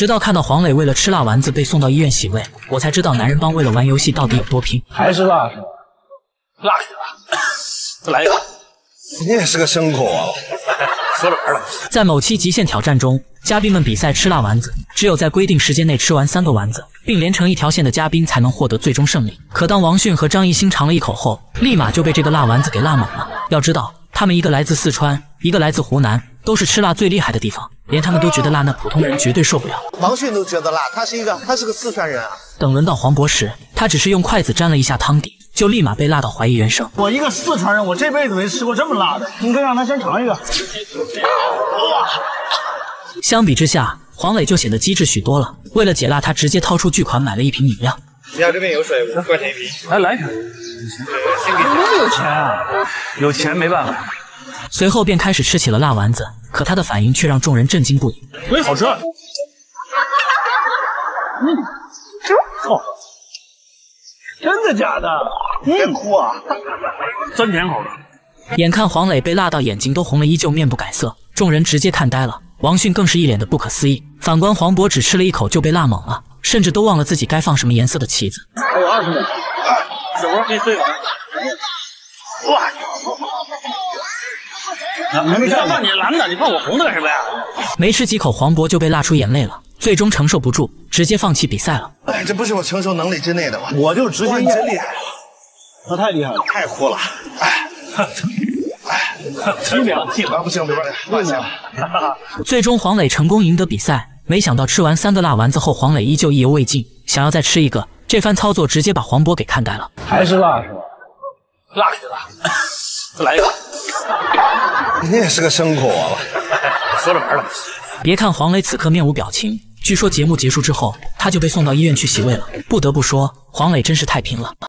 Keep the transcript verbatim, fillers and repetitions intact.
直到看到黄磊为了吃辣丸子被送到医院洗胃，我才知道男人帮为了玩游戏到底有多拼。 还是辣是吧？辣一点吧，再来一个。 你也是个牲口啊！ 说着玩的。 在某期极限挑战中，嘉宾们比赛吃辣丸子，只有在规定时间内吃完三个丸子，并连成一条线的嘉宾才能获得最终胜利。可当王迅和张艺兴尝了一口后，立马就被这个辣丸子给辣懵了。要知道，他们一个来自四川，一个来自湖南，都是吃辣最厉害的地方，连他们都觉得辣，那普通人绝对受不了。 王迅都觉得辣，他是一个，他是个四川人啊。 等轮到黄渤时，他只是用筷子沾了一下汤底，就立马被辣到怀疑人生。 我一个四川人，我这辈子没吃过这么辣的，应该让他先尝一个。 相比之下，黄磊就显得机智许多了。为了解辣，他直接掏出巨款买了一瓶饮料。 家这边有水，五块钱一瓶。 来来一瓶。你那么有钱啊？有钱没办法。 随后便开始吃起了辣丸子，可他的反应却让众人震惊不已。 喂，好吃。嗯，哦，真的假的？别哭啊！真甜口的。 眼看黄磊被辣到眼睛都红了，依旧面不改色，众人直接看呆了。王迅更是一脸的不可思议。反观黄渤只吃了一口就被辣懵了，甚至都忘了自己该放什么颜色的旗子。 还有二十秒，小波可以睡了。哇！你不要放你蓝的，你放我红的干什么呀？ 没吃几口，黄渤就被辣出眼泪了，最终承受不住，直接放弃比赛了。 哎，这不是我承受能力之内的吧？ 我就直接你真厉害， 他太厉害了， 太酷了！哎，哎， 七秒，七啊，不行，别玩了，乱讲。 最终黄磊成功赢得比赛，没想到吃完三个辣丸子后，黄磊依旧意犹未尽，想要再吃一个。这番操作直接把黄渤给看呆了。 还是辣是吧？辣一点吧，再来一个。 你也是个牲口啊！ 说着玩的。 别看黄磊此刻面无表情，据说节目结束之后，他就被送到医院去洗胃了。不得不说，黄磊真是太拼了。